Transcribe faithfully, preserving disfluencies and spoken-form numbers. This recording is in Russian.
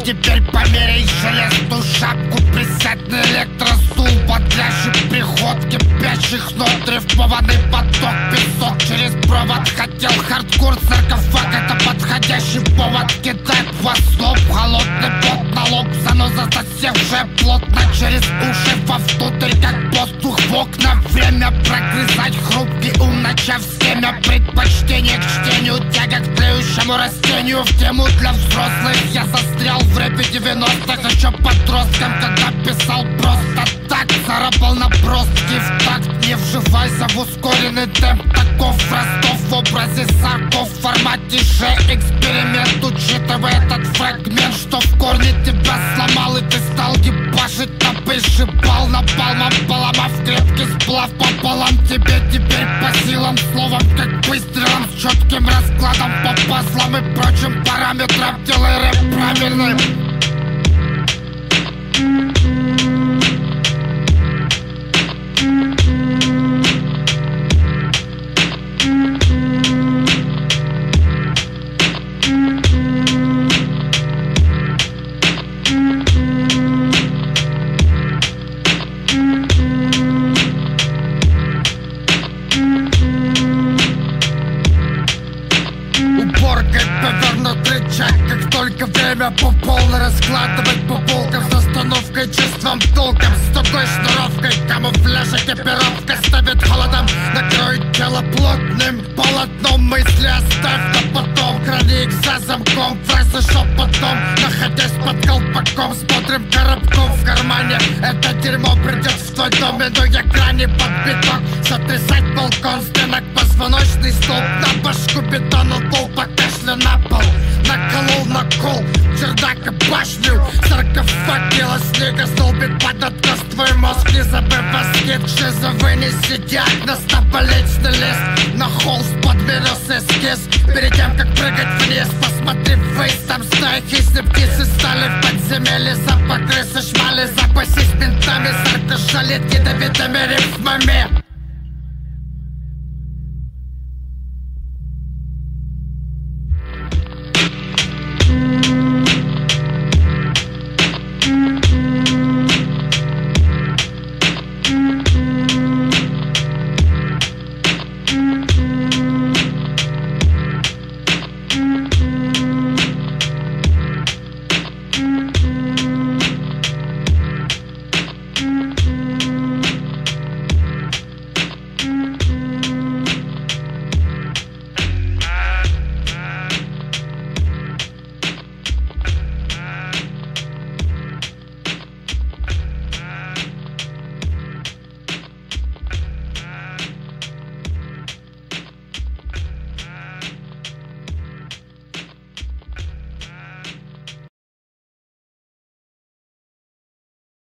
теперь померяй железную шапку. Присядь на электростул, бодрящий приход кипящих нот, рифмованный поток, песок через провод. Хотел хардкор, саркофаг, это подходящий повод. Кидай в основ, холодный пот на лоб, заноза засевшая плотно через уши вовнутрь, как воздух в окна. Время прогрызать хрупкий ум, начав с семя. Предпочтение к чтению, тяга к тлеющему растению. В тему для взрослых я застрял в рэпе девяностых, еще подростком, когда писал просто так. Царапал наброски в такт, не вживайся в ускоренный темп. Таков Ростов в образе Сарков в формате же эксперимент. Учитывая этот фрагмент, что в корне тебя сломал, и ты стал ебашить на пришибал напалмом, поломав крепкий сплав пополам. Тебе теперь по силам, словом как выстрелом, с четким раскладом по пазлам и прочим параметрам. Делай рэп правильным. Уборкой повернут рычаг, как только время по полной раскладывать по полкам с остановкой, чувством, толком, с тугой шнуровкой. Камуфляж, экипировка ставит холодом, накроет тело плотным полотном. Мысли оставь на потом, храни их за замком, фразы шепотом, находясь под колпаком, смотрим коробком в кармане. Это дерьмо придет в твой дом, минуя грани под биток. Сотрясать балкон, стенок, позвоночный столб, на башку бетонул пол, покашля на пол. Наколол на кол, чердак и башню, саркофаг, тело снега, столбит под откос твой мозг. Не забыв аскет, шиза, вынеси диагноз на больничный лист. На холст подмерез эскиз, перед тем как прыгать вниз, посмотри ввысь, там стая хищные птицы стали в подземелье. Запах крысы, шмали, запасись ментами, сарка шалит ядовитыми рифмами.